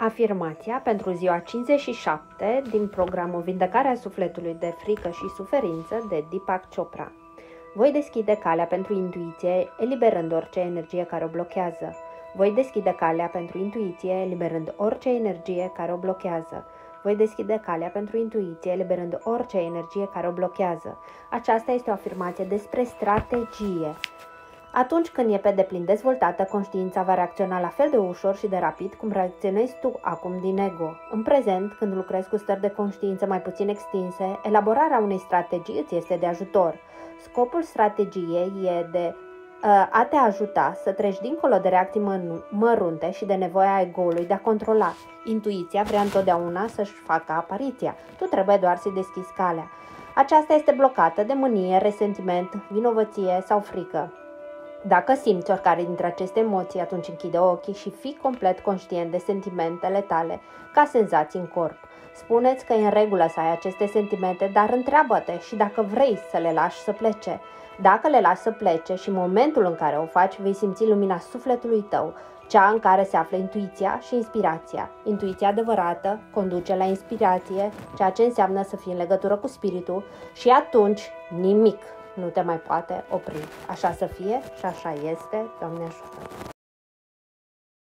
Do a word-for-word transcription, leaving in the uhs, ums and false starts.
Afirmația pentru ziua cincizeci și șapte din programul Vindecarea sufletului de frică și suferință de Deepak Chopra. Voi deschide calea pentru intuiție, eliberând orice energie care o blochează. Voi deschide calea pentru intuiție, eliberând orice energie care o blochează. Voi deschide calea pentru intuiție, eliberând orice energie care o blochează. Aceasta este o afirmație despre strategie. Atunci când e pe deplin dezvoltată, conștiința va reacționa la fel de ușor și de rapid cum reacționezi tu acum din ego. În prezent, când lucrezi cu stări de conștiință mai puțin extinse, elaborarea unei strategii îți este de ajutor. Scopul strategiei e de uh, a te ajuta să treci dincolo de reacții mărunte și de nevoia ego-ului de a controla. Intuiția vrea întotdeauna să-și facă apariția. Tu trebuie doar să-i deschizi calea. Aceasta este blocată de mânie, resentiment, vinovăție sau frică. Dacă simți oricare dintre aceste emoții, atunci închide ochii și fii complet conștient de sentimentele tale ca senzații în corp. Spuneți că e în regulă să ai aceste sentimente, dar întreabă-te și dacă vrei să le lași să plece. Dacă le lași să plece și în momentul în care o faci, vei simți lumina sufletului tău, cea în care se află intuiția și inspirația. Intuiția adevărată conduce la inspirație, ceea ce înseamnă să fii în legătură cu spiritul și atunci nimic nu te mai poate opri. Așa să fie și așa este, Doamne ajută!